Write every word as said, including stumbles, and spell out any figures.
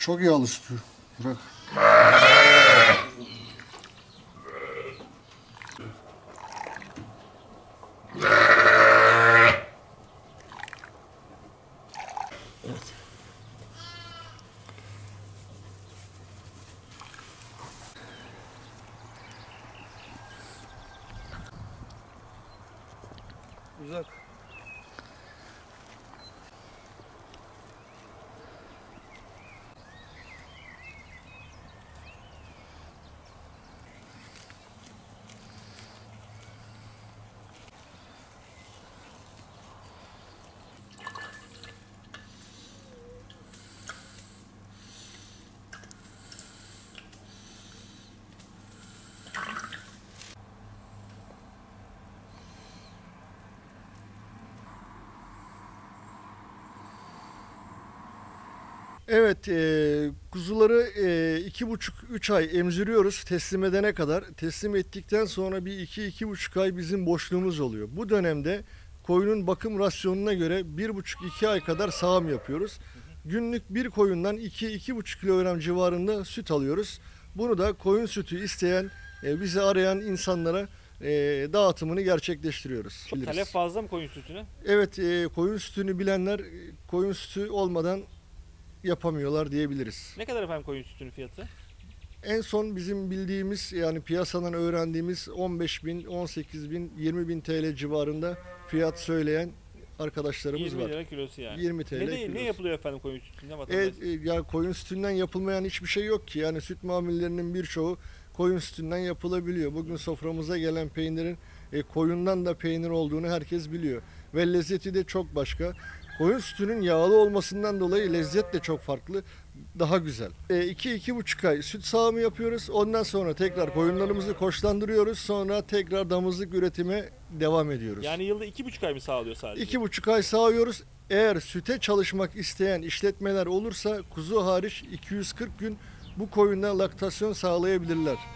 Çok yağlı sütü. Bırak. Evet. Uzak. Evet, e, kuzuları e, iki buçuk üç ay emziriyoruz teslim edene kadar. Teslim ettikten sonra bir iki iki buçuk ay bizim boşluğumuz oluyor. Bu dönemde koyunun bakım rasyonuna göre bir buçuk iki ay kadar sağım yapıyoruz. Günlük bir koyundan iki iki buçuk kilogram civarında süt alıyoruz. Bunu da koyun sütü isteyen, e, bizi arayan insanlara e, dağıtımını gerçekleştiriyoruz. Talep fazla mı koyun sütüne? Evet, e, koyun sütünü bilenler e, koyun sütü olmadan yapamıyorlar diyebiliriz. Ne kadar efendim koyun sütünün fiyatı? En son bizim bildiğimiz, yani piyasadan öğrendiğimiz on beş bin, on sekiz bin, yirmi bin T L civarında fiyat söyleyen arkadaşlarımız yirmi var. lira kilosu yani. yirmi T L Ne, de- ne kilosu. yapılıyor efendim koyun sütünden vatandaş? Evet, e, yani koyun sütünden yapılmayan hiçbir şey yok ki. Yani süt mamullerinin birçoğu koyun sütünden yapılabiliyor. Bugün soframıza gelen peynirin e, koyundan da peynir olduğunu herkes biliyor. Ve lezzeti de çok başka. Koyun sütünün yağlı olmasından dolayı lezzet de çok farklı, daha güzel. E, iki iki buçuk ay süt sağımı yapıyoruz. Ondan sonra tekrar koyunlarımızı koçlandırıyoruz. Sonra tekrar damızlık üretime devam ediyoruz. Yani yılda iki buçuk ay mı sağlıyor sadece? İki buçuk ay sağıyoruz. Eğer süte çalışmak isteyen işletmeler olursa kuzu hariç iki yüz kırk gün bu koyundan laktasyon sağlayabilirler.